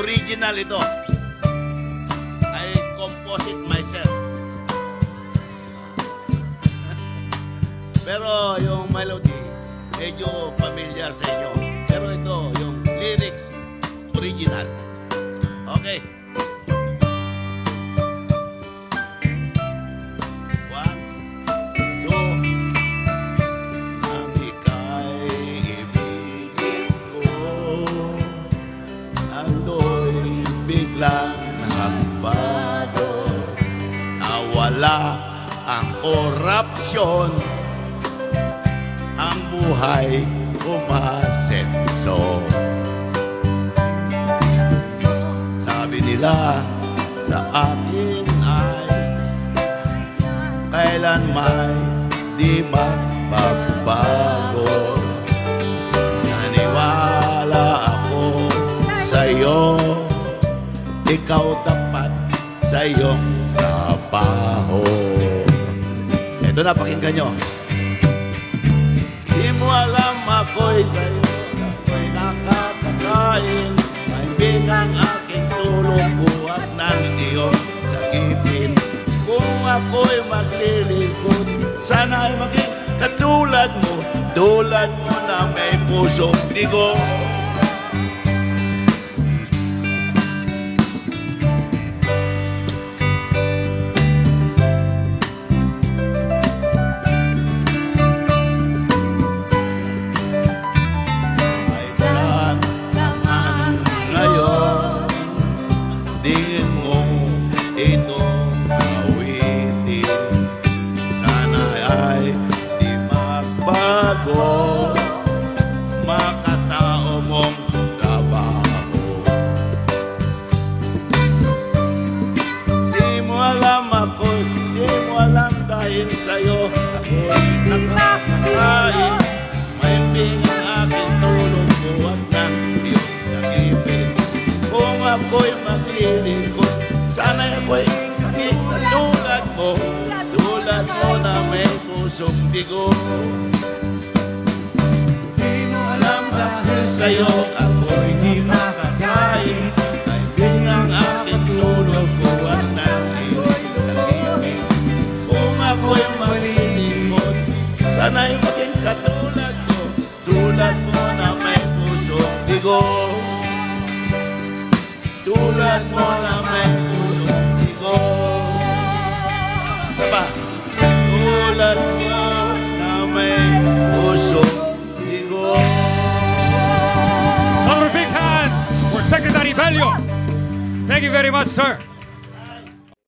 original ito. I composed it myself. Pero yung melody, medyo familiar sa inyo. Pero ito, yung lyrics, original. Okay. One, two. Ang ika'y ibigin ko, ando'y biglang nagbago. Nawala ang korupsyon, ang buhay umasenso. Sabi nila sa akin ay kailanman di magbabago. Naniwala ako sa'yo, ikaw tapat sa iyong trabaho. Ito na, pakinggan nyo. Di mo alam ako'y sa'yo, ako'y nakakakain. Kaibigan aking tulog, buhat ng iyong sagipin. Kung ako'y maglilingkod, sana ay maging katulad mo, tulad mo na may pusong bigo. Makatao mong trabaho. Di mo alam ako, di mo alam dahil sa'yo ako'y nakakain. Mahimbing ang aking tulog, buhat ng iyong sagipin. Kung ako'y maglilingkod, sana'y ako'y tulad mo, tulad mo na may pusong bigo. Sa'yo ako'y di makakain. Kaibigan aking tulog, buhat ng iyong sagipin. Kung ako'y malilingkod, sana'y maging katulad mo, tulad mo na may pusong bigo. Tulad mo na may